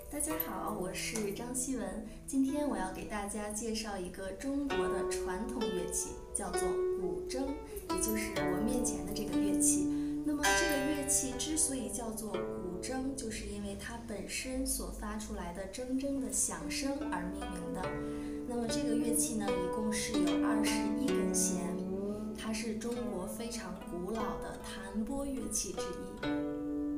大家好，我是张希文。今天我要给大家介绍一个中国的传统乐器，叫做古筝，也就是我面前的这个乐器。那么这个乐器之所以叫做古筝，就是因为它本身所发出来的铮铮的响声而命名的。那么这个乐器呢，一共是有21根弦，它是中国非常古老的弹拨乐器之一。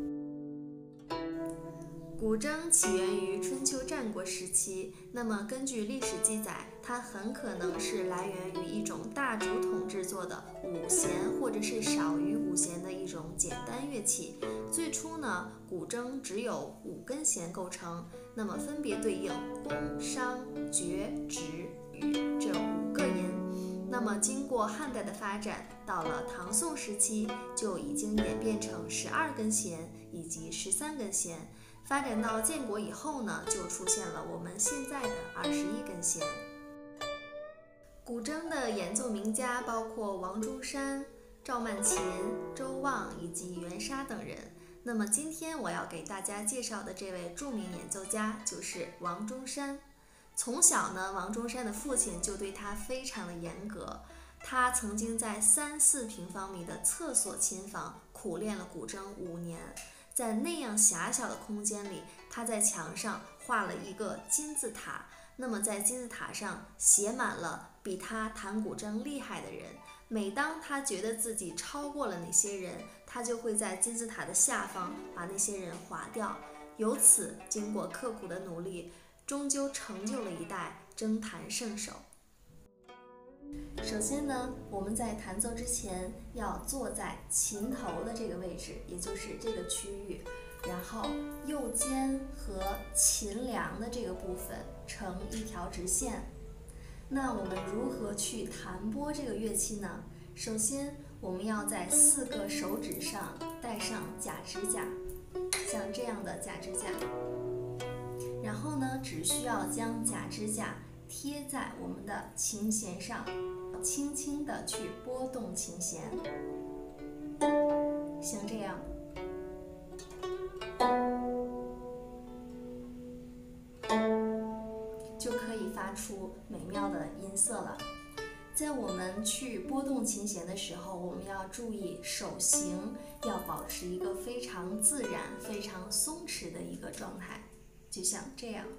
古筝起源于春秋战国时期，那么根据历史记载，它很可能是来源于一种大竹筒制作的5弦或者是少于5弦的一种简单乐器。最初呢，古筝只有5根弦构成，那么分别对应宫、商、角、徵、羽这5个音。那么经过汉代的发展，到了唐宋时期，就已经演变成12根弦以及13根弦。发展到建国以后呢，就出现了我们现在的21根弦。古筝的演奏名家包括王中山、赵曼琴、周望以及袁沙等人。那么今天我要给大家介绍的这位著名演奏家就是王中山。从小呢，王中山的父亲就对他非常的严格，他曾经在3-4平方米的厕所琴房苦练了古筝5年。在那样狭小的空间里，他在墙上画了一个金字塔，那么在金字塔上写满了比他弹古筝厉害的人。每当他觉得自己超过了哪些人，他就会在金字塔的下方把那些人划掉。由此，经过刻苦的努力，终究成就了一代筝坛圣手。首先呢，我们在弹奏之前要坐在琴头的这个位置，也就是这个区域，然后右肩和琴梁的这个部分成一条直线。那我们如何去弹拨这个乐器呢？首先，我们要在4个手指上戴上假指甲，像这样的假指甲。然后呢，只需要将假指甲贴在我们的琴弦上，轻轻地去拨动琴弦，像这样。就可以发出美妙的音色了。在我们去拨动琴弦的时候，我们要注意手型要保持一个非常自然、非常松弛的一个状态，就像这样。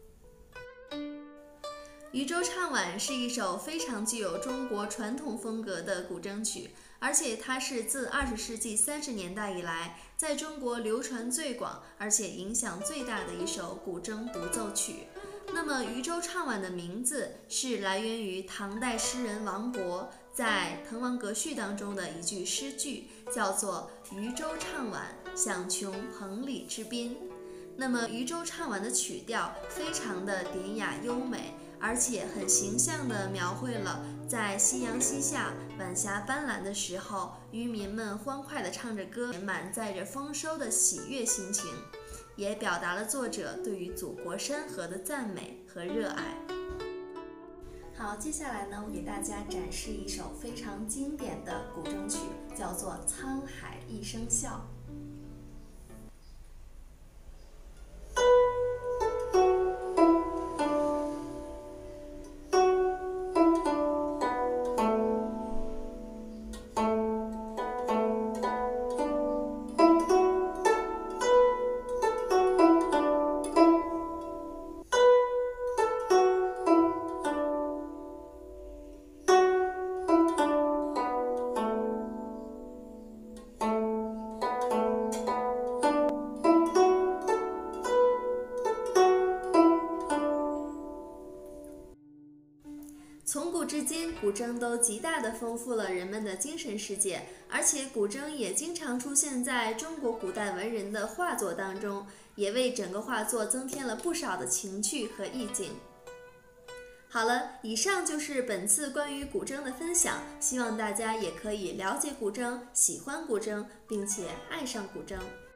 渔舟唱晚是一首非常具有中国传统风格的古筝曲，而且它是自20世纪30年代以来在中国流传最广而且影响最大的一首古筝独奏曲。那么渔舟唱晚的名字是来源于唐代诗人王勃在《滕王阁序》当中的一句诗句，叫做渔舟唱晚，响穷彭蠡之滨。那么渔舟唱晚的曲调非常的典雅优美，而且很形象地描绘了在夕阳西下、晚霞斑斓的时候，渔民们欢快地唱着歌，满载着丰收的喜悦心情，也表达了作者对于祖国山河的赞美和热爱。好，接下来呢，我给大家展示一首非常经典的古筝曲，叫做《沧海一声笑》。从古至今，古筝都极大地丰富了人们的精神世界，而且古筝也经常出现在中国古代文人的画作当中，也为整个画作增添了不少的情趣和意境。好了，以上就是本次关于古筝的分享，希望大家也可以了解古筝、喜欢古筝，并且爱上古筝。